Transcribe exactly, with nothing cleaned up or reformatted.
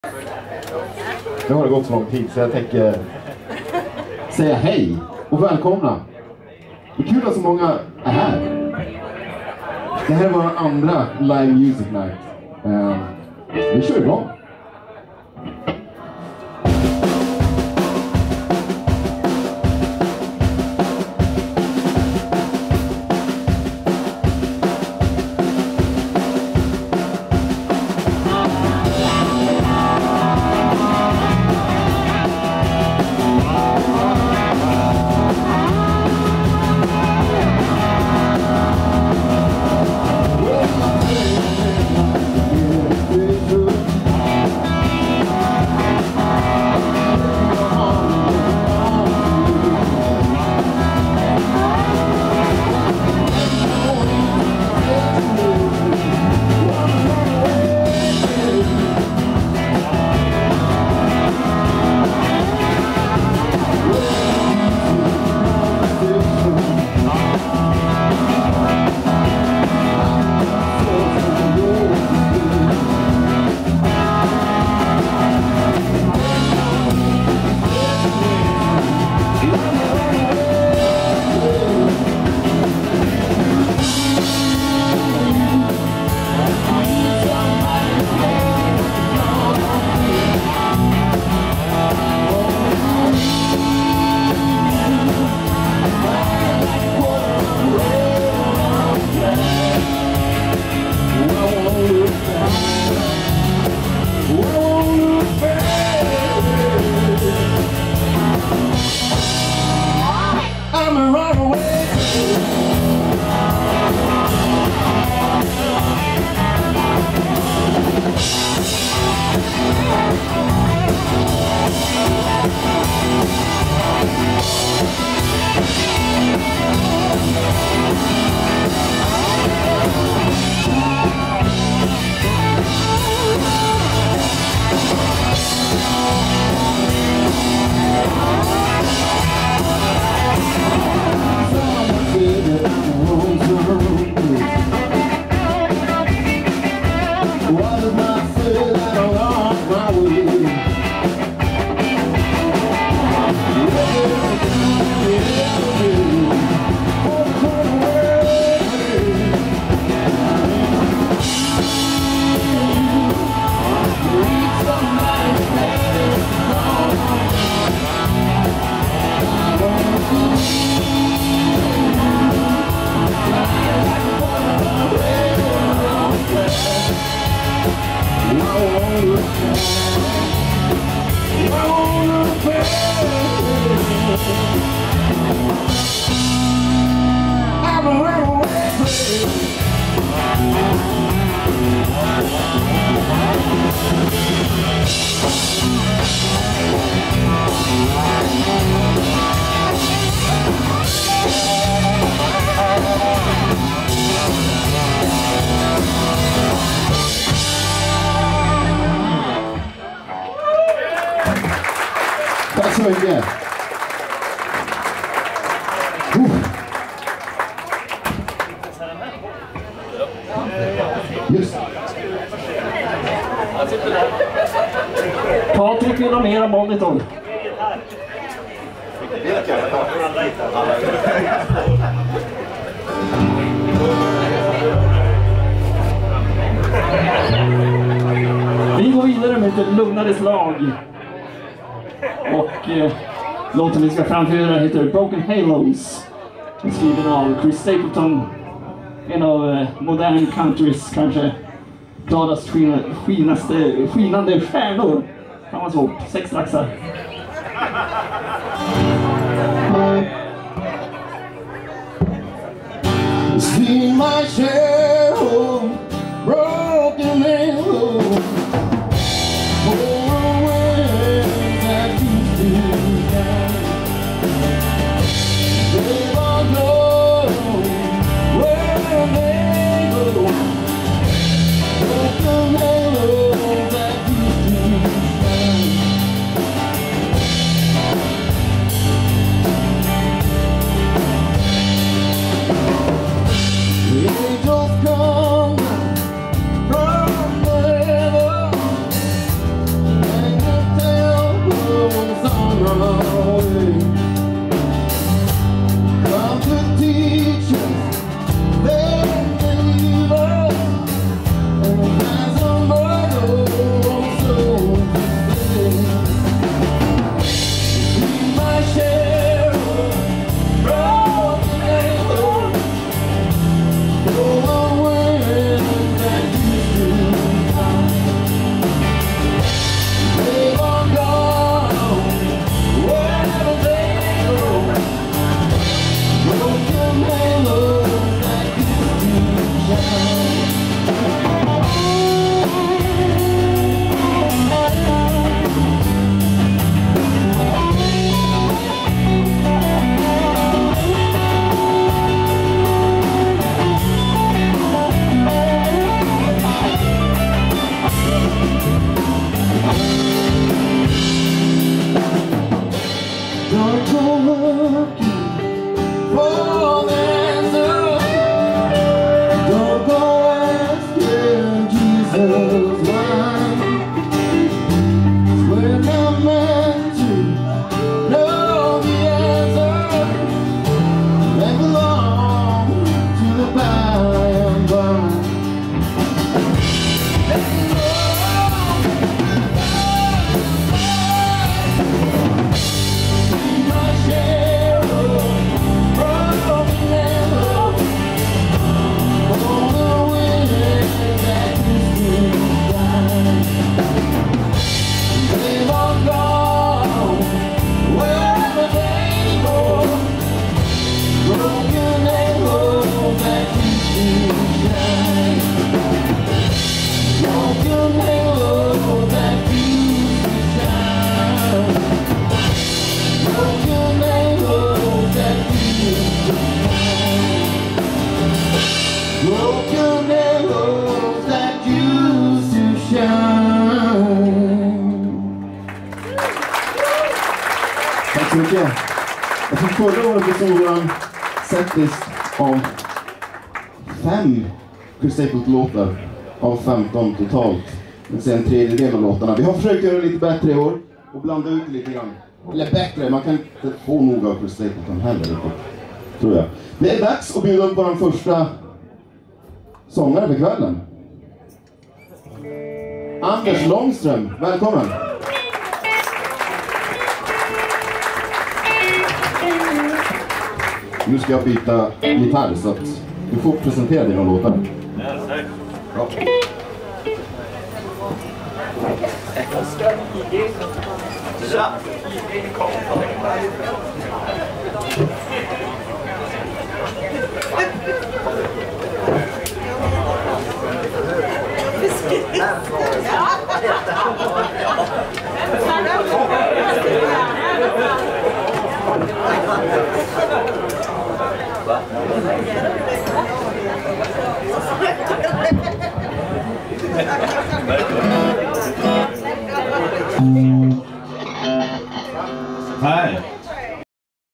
Nu har det gått så lång tid så jag tänker säga hej och välkomna. Det är kul att så många är här. Det här är vår andra live music night. Uh, vi kör igång. Tack så mycket. Uh. Just. Patrik vill ha mer monitor. Vi går vidare med ett lugnare slag. Och eh, låten vi ska framföra heter Broken Halos. Skriven av Chris Stapleton. En av eh, modern countrys kanske gladast skina, skinaste, skinande stjärnor. Kan man svårt. Sex laxar. See my share of broken halos. Angels come. så mycket. Jag tror förra året vi såg våran setlist av fem Chris Stapleton-låtar av femton totalt. Det vill säga en tredjedel av låtarna. Vi har försökt göra det lite bättre i år och blanda ut det lite grann. Eller bättre, man kan inte få nog av Chris Stapleton heller, tror jag. Det är dags att bjuda upp vår första sångare för kvällen. Anders Långström, välkommen! Nu ska jag byta gitarr så att du får presentera dina låtar. Bra. Ja.